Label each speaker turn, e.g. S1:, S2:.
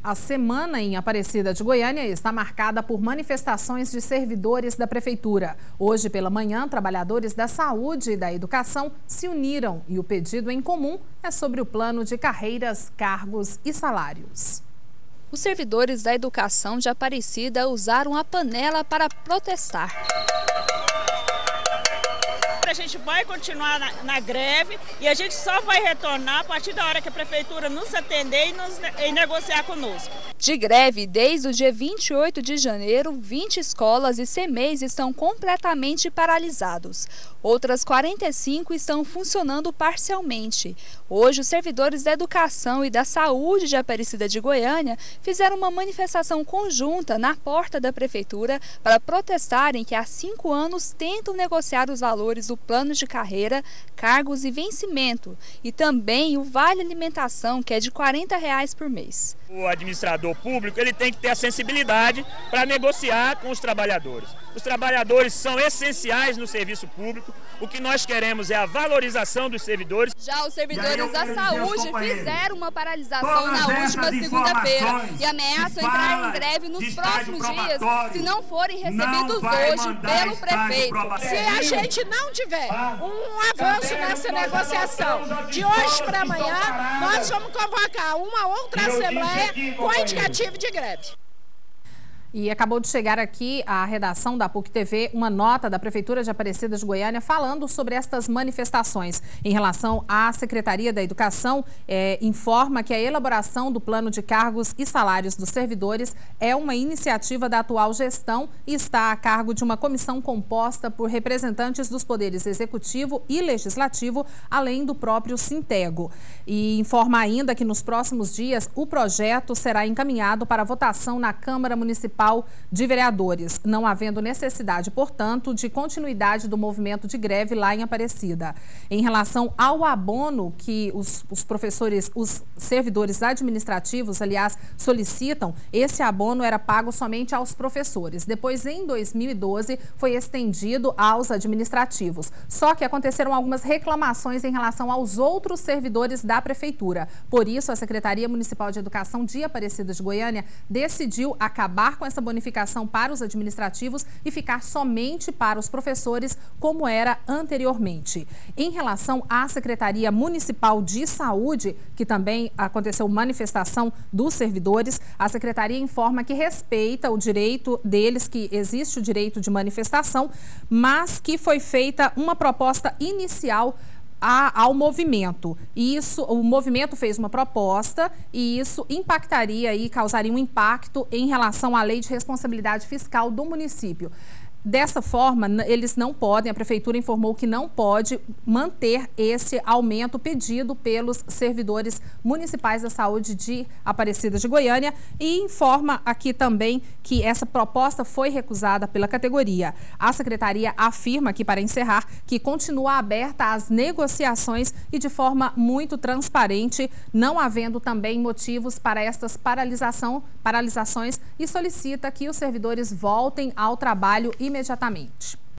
S1: A semana em Aparecida de Goiânia está marcada por manifestações de servidores da Prefeitura. Hoje pela manhã, trabalhadores da saúde e da educação se uniram e o pedido em comum é sobre o plano de carreiras, cargos e salários.
S2: Os servidores da educação de Aparecida usaram a panela para protestar.
S3: A gente vai continuar na greve e a gente só vai retornar a partir da hora que a Prefeitura nos atender e negociar conosco.
S2: De greve, desde o dia 28 de janeiro, 20 escolas e CMEs estão completamente paralisados. Outras 45 estão funcionando parcialmente. Hoje, os servidores da educação e da saúde de Aparecida de Goiânia fizeram uma manifestação conjunta na porta da Prefeitura para protestarem que há 5 anos tentam negociar os valores do plano de carreira, cargos e vencimento, e também o Vale Alimentação, que é de R$ 40 por mês.
S4: O administrador público ele tem que ter a sensibilidade para negociar com os trabalhadores. Os trabalhadores são essenciais no serviço público. O que nós queremos é a valorização dos servidores.
S2: Já os servidores da saúde fizeram uma paralisação na última segunda-feira e ameaçam entrar em greve nos próximos dias se não forem recebidos hoje pelo prefeito.
S5: Se a gente não tiver um avanço nessa negociação de hoje para amanhã, nós vamos convocar uma outra assembleia com indicativo de greve.
S1: E acabou de chegar aqui à redação da PUC TV uma nota da Prefeitura de Aparecida de Goiânia falando sobre estas manifestações. Em relação à Secretaria da Educação, informa que a elaboração do plano de cargos e salários dos servidores é uma iniciativa da atual gestão e está a cargo de uma comissão composta por representantes dos poderes executivo e legislativo, além do próprio Sintego. E informa ainda que nos próximos dias o projeto será encaminhado para votação na Câmara Municipal de Vereadores, não havendo necessidade, portanto, de continuidade do movimento de greve lá em Aparecida. Em relação ao abono que os professores, os servidores administrativos, aliás, solicitam, esse abono era pago somente aos professores. Depois, em 2012, foi estendido aos administrativos. Só que aconteceram algumas reclamações em relação aos outros servidores da Prefeitura. Por isso, a Secretaria Municipal de Educação de Aparecida de Goiânia decidiu acabar com essa bonificação para os administrativos e ficar somente para os professores, como era anteriormente. Em relação à Secretaria Municipal de Saúde, que também aconteceu manifestação dos servidores, a Secretaria informa que respeita o direito deles, que existe o direito de manifestação, mas que foi feita uma proposta inicial ao movimento. O movimento fez uma proposta e isso impactaria e causaria um impacto em relação à lei de responsabilidade fiscal do município. Dessa forma, eles não podem, a Prefeitura informou que não pode manter esse aumento pedido pelos servidores municipais da saúde de Aparecida de Goiânia e informa aqui também que essa proposta foi recusada pela categoria. A Secretaria afirma aqui, para encerrar, que continua aberta às negociações e de forma muito transparente, não havendo também motivos para estas paralisações e solicita que os servidores voltem ao trabalho imediatamente.